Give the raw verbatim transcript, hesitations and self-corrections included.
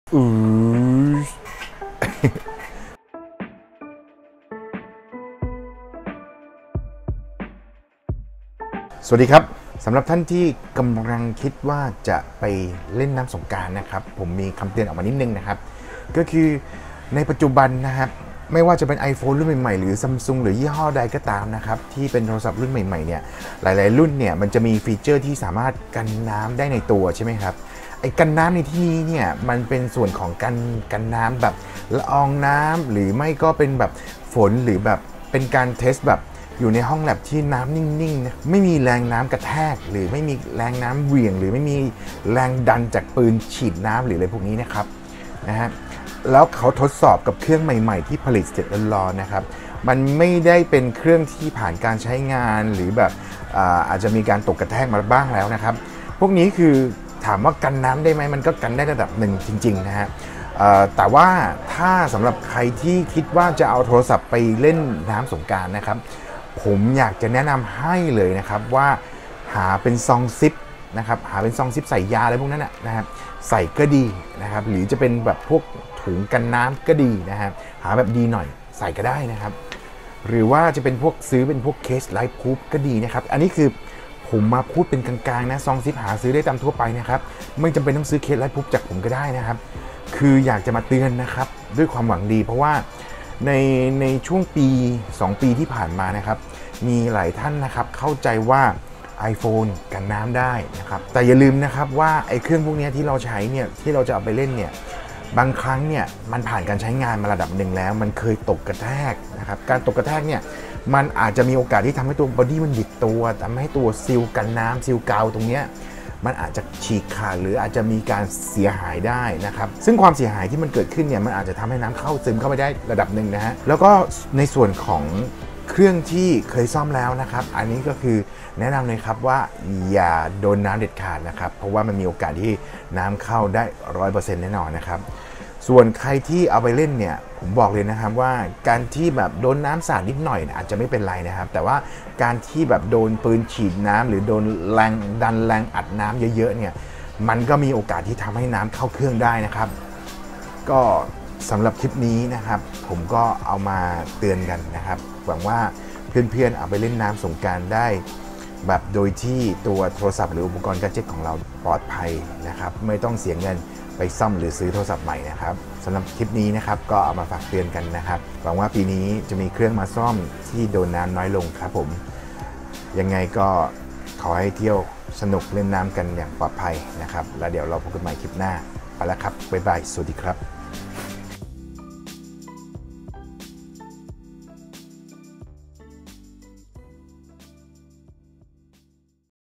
อือสวัสดีครับสำหรับท่านที่กำลังคิดว่าจะไปเล่นน้ำสงกรานต์นะครับผมมีคำเตือนออกมานิดนึงนะครับก็คือในปัจจุบันนะครับไม่ว่าจะเป็น iPhone รุ่นใหม่ๆหรือ Samsung หรือยี่ห้อใดก็ตามนะครับที่เป็นโทรศัพท์รุ่นใหม่ๆเนี่ยหลายๆรุ่นเนี่ยมันจะมีฟีเจอร์ที่สามารถกันน้ำได้ในตัวใช่ไหมครับไอ้กันน้ำในที่นี้เนี่ยมันเป็นส่วนของกันกันน้ำแบบละอองน้ำหรือไม่ก็เป็นแบบฝนหรือแบบเป็นการเทสแบบอยู่ในห้องแลบที่น้ำนิ่งๆนะไม่มีแรงน้ำกระแทกหรือไม่มีแรงน้ำเหวี่ยงหรือไม่มีแรงดันจากปืนฉีดน้ำหรืออะไรพวกนี้นะครับนะฮะแล้วเขาทดสอบกับเครื่องใหม่ๆที่ผลิตเสร็จร้อนๆนะครับมันไม่ได้เป็นเครื่องที่ผ่านการใช้งานหรือแบบอาอาจจะมีการตกกระแทกมาบ้างแล้วนะครับพวกนี้คือถามว่ากันน้ำได้ไหมมันก็กันได้ระดับหนึ่งจริงๆนะฮะแต่ว่าถ้าสำหรับใครที่คิดว่าจะเอาโทรศัพท์ไปเล่นน้ำสงกรานต์นะครับผมอยากจะแนะนำให้เลยนะครับว่าหาเป็นซองซิปนะครับหาเป็นซองซิปใส่ยาอะไรพวกนั้นนะครับใส่ก็ดีนะครับหรือจะเป็นแบบพวกถุงกันน้ำก็ดีนะครับหาแบบดีหน่อยใส่ก็ได้นะครับหรือว่าจะเป็นพวกซื้อเป็นพวกเคสไลท์พูฟก็ดีนะครับอันนี้คือผมมาพูดเป็นกลางๆนะซองซิปหาซื้อได้ตามทั่วไปนะครับไม่จำเป็นต้องซื้อเคสไลท์พูฟจากผมก็ได้นะครับคืออยากจะมาเตือนนะครับด้วยความหวังดีเพราะว่าในในช่วงปีสองปีที่ผ่านมานะครับมีหลายท่านนะครับเข้าใจว่า iPhone กันน้ำได้นะครับแต่อย่าลืมนะครับว่าไอ้เครื่องพวกนี้ที่เราใช้เนี่ยที่เราจะเอาไปเล่นเนี่ยบางครั้งเนี่ยมันผ่านการใช้งานมาระดับหนึ่งแล้วมันเคยตกกระแทกนะครับการตกกระแทกเนี่ยมันอาจจะมีโอกาสที่ทำให้ตัวบอดี้มันบิดตัวทำให้ตัวซีลกันน้ำซีลกาวตรงเนี้ยมันอาจจะฉีกขาดหรืออาจจะมีการเสียหายได้นะครับซึ่งความเสียหายที่มันเกิดขึ้นเนี่ยมันอาจจะทำให้น้ำเข้าซึมเข้าไปได้ระดับหนึ่งนะฮะแล้วก็ในส่วนของเครื่องที่เคยซ่อมแล้วนะครับอันนี้ก็คือแนะนำเลยครับว่าอย่าโดนน้ำเด็ดขาดนะครับเพราะว่ามันมีโอกาสที่น้ำเข้าได้ ร้อยเปอร์เซ็นต์ แน่นอนนะครับส่วนใครที่เอาไปเล่นเนี่ยผมบอกเลยนะครับว่าการที่แบบโดนน้ำสาดนิดหน่อยอาจจะไม่เป็นไรนะครับแต่ว่าการที่แบบโดนปืนฉีดน้ำหรือโดนแรงดันแรงอัดน้ำเยอะๆเนี่ยมันก็มีโอกาสที่ทำให้น้ำเข้าเครื่องได้นะครับก็สำหรับคลิปนี้นะครับผมก็เอามาเตือนกันนะครับหวังว่าเพื่อนๆเอาไปเล่นน้ำสงกรานต์ได้แบบโดยที่ตัวโทรศัพท์หรืออุปกรณ์แกดเจ็ตของเราปลอดภัยนะครับไม่ต้องเสียเงินไปซ่อมหรือซื้อโทรศัพท์ใหม่นะครับสำหรับคลิปนี้นะครับก็เอามาฝากเตือนกันนะครับหวังว่าปีนี้จะมีเครื่องมาซ่อมที่โดนน้ำน้อยลงครับผมยังไงก็ขอให้เที่ยวสนุกเล่นน้ำกันอย่างปลอดภัยนะครับแล้วเดี๋ยวเราพบกันใหม่คลิปหน้าไปแล้วครับบ๊ายบายสวัสดีครับ